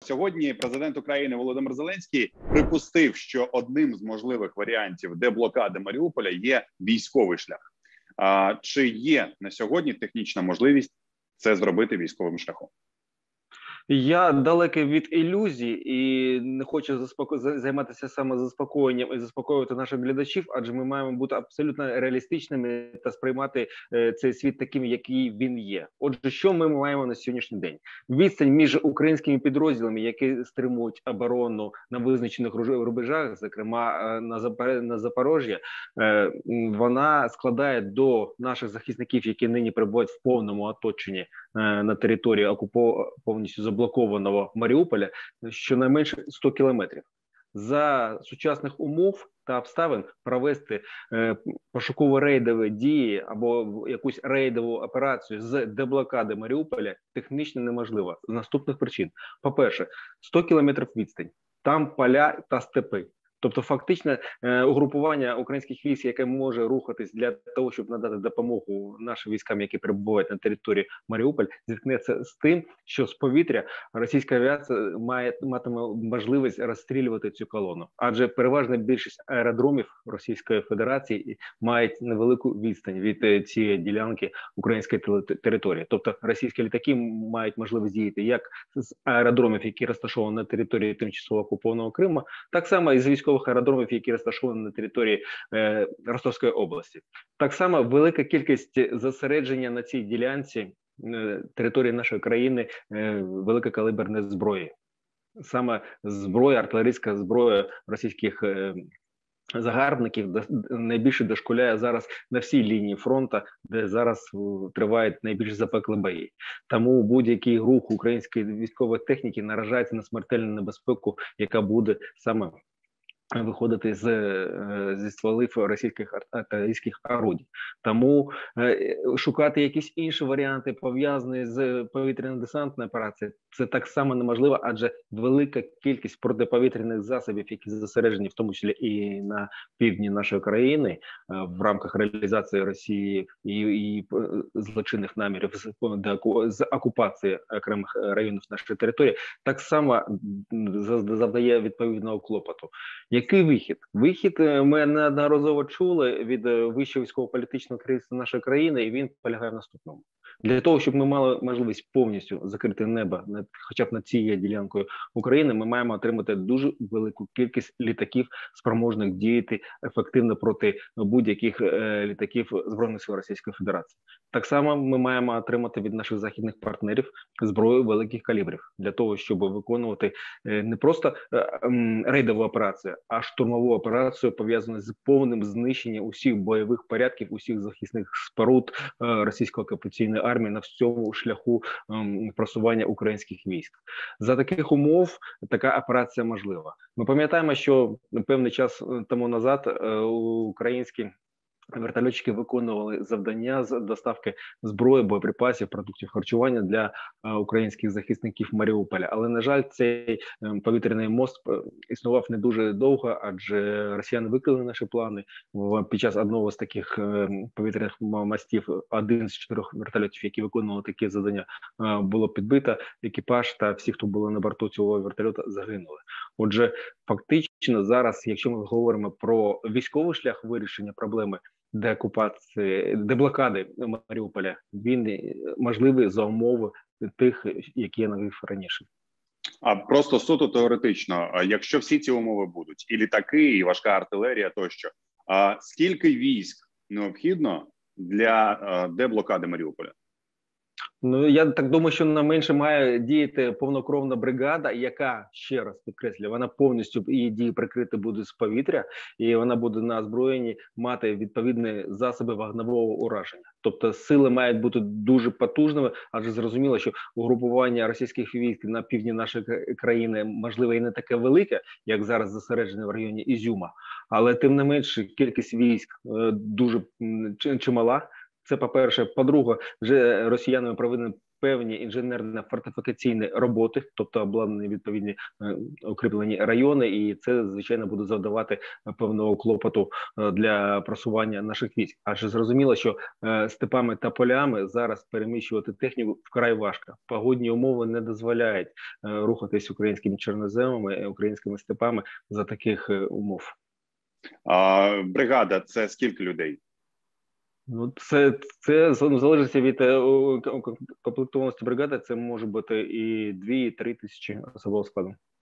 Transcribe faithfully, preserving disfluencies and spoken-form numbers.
Сьогодні президент України Володимир Зеленський припустив, що одним з можливих варіантів деблокади Маріуполя є військовий шлях. А чи є на сьогодні технічна можливість це зробити військовим шляхом? Я далекий від ілюзій і не хочу заспоко... займатися саме заспокоєнням і заспокоювати наших глядачів, адже ми маємо бути абсолютно реалістичними та сприймати е, цей світ таким, який він є. Отже, що ми маємо на сьогоднішній день? Відстань між українськими підрозділами, які стримують оборону на визначених рубежах, зокрема на, Запор... на Запорожжя, е, вона складає до наших захисників, які нині перебувають в повному оточенні е, на території окупованого повністю заблокованого Маріуполя, щонайменше сто кілометрів. За сучасних умов та обставин провести е, пошуково-рейдові дії або якусь рейдову операцію з деблокади Маріуполя технічно неможливо. З наступних причин. По-перше, сто кілометрів відстань. Там поля та степи. Тобто фактично угрупування українських військ, яке може рухатись для того, щоб надати допомогу нашим військам, які перебувають на території Маріуполь, зіткнеться з тим, що з повітря російська авіація має матиме можливість розстрілювати цю колону. Адже переважна більшість аеродромів Російської Федерації мають невелику відстань від цієї ділянки української території. Тобто російські літаки мають можливість діяти як з аеродромів, які розташовані на території тимчасово окупованого Криму, так само і з військових аеродромів, які розташовані на території е, Ростовської області. Так само велика кількість зосередження на цій ділянці е, території нашої країни е, великокаліберної зброї. Саме зброя, артилерійська зброя російських е, загарбників найбільше дошкуляє зараз на всій лінії фронту, де зараз тривають найбільш запеклі бої. Тому будь-який рух української військової техніки наражається на смертельну небезпеку, яка буде саме виходити з, зі стволів російських артилерійських орудій. Тому е, шукати якісь інші варіанти, пов'язані з повітряно-десантною операцією, це так само неможливо, адже велика кількість протиповітряних засобів, які зосереджені в тому числі і на півдні нашої країни, е, в рамках реалізації Росії і, і злочинних намірів з, з окупації окремих районів нашої території, так само завдає відповідного клопоту. Який вихід? Вихід ми неодноразово чули від вищого військово-політичного керівництва нашої країни, і він полягає в наступному. Для того, щоб ми мали можливість повністю закрити небо, хоча б над цією ділянкою України, ми маємо отримати дуже велику кількість літаків, спроможних діяти ефективно проти будь-яких е, літаків Збройних сил Російської Федерації. Так само ми маємо отримати від наших західних партнерів зброю великих калібрів, для того, щоб виконувати е, не просто е, е, рейдову операцію, а штурмову операцію, пов'язану з повним знищенням усіх бойових порядків, усіх захисних споруд е, російської окупаційної армії на всьому шляху ем, просування українських військ. За таких умов така операція можлива. Ми пам'ятаємо, що певний час тому назад е, українські вертольотчики виконували завдання з доставки зброї, боєприпасів, продуктів харчування для е, українських захисників Маріуполя. Але, на жаль, цей е, повітряний мост існував не дуже довго, адже росіяни викрили наші плани. В, під час одного з таких е, повітряних мостів один з чотирьох вертольотів, які виконували такі завдання, е, було підбито. Екіпаж та всі, хто були на борту цього вертольота, загинули. Отже, фактично зараз, якщо ми говоримо про військовий шлях вирішення проблеми деокупації, деблокади Маріуполя, він можливий за умови тих, які я навів раніше. А просто суто теоретично, якщо всі ці умови будуть, і літаки, і важка артилерія тощо, а скільки військ необхідно для деблокади Маріуполя? Ну, я так думаю, що на менше має діяти повнокровна бригада, яка, ще раз підкреслюю, вона повністю її дії прикрити буде з повітря, і вона буде на озброєнні мати відповідні засоби вогневого ураження. Тобто сили мають бути дуже потужними, адже зрозуміло, що угрупування російських військ на півдні нашої країни, можливо, і не таке велике, як зараз зосереджене в районі Ізюма, але тим не менше кількість військ дуже чимала. Це по-перше. По-друге, вже росіянами проведені певні інженерно-фортифікаційні роботи, тобто обладнані відповідні укріплені райони, і це, звичайно, буде завдавати певного клопоту для просування наших військ. Адже зрозуміло, що степами та полями зараз переміщувати техніку вкрай важко. Погодні умови не дозволяють рухатись українськими чорноземами, українськими степами за таких умов. А бригада – це скільки людей? Ну, це, це залежить від комплектованості бригади, це може бути і дві, і три тисячі особового складу.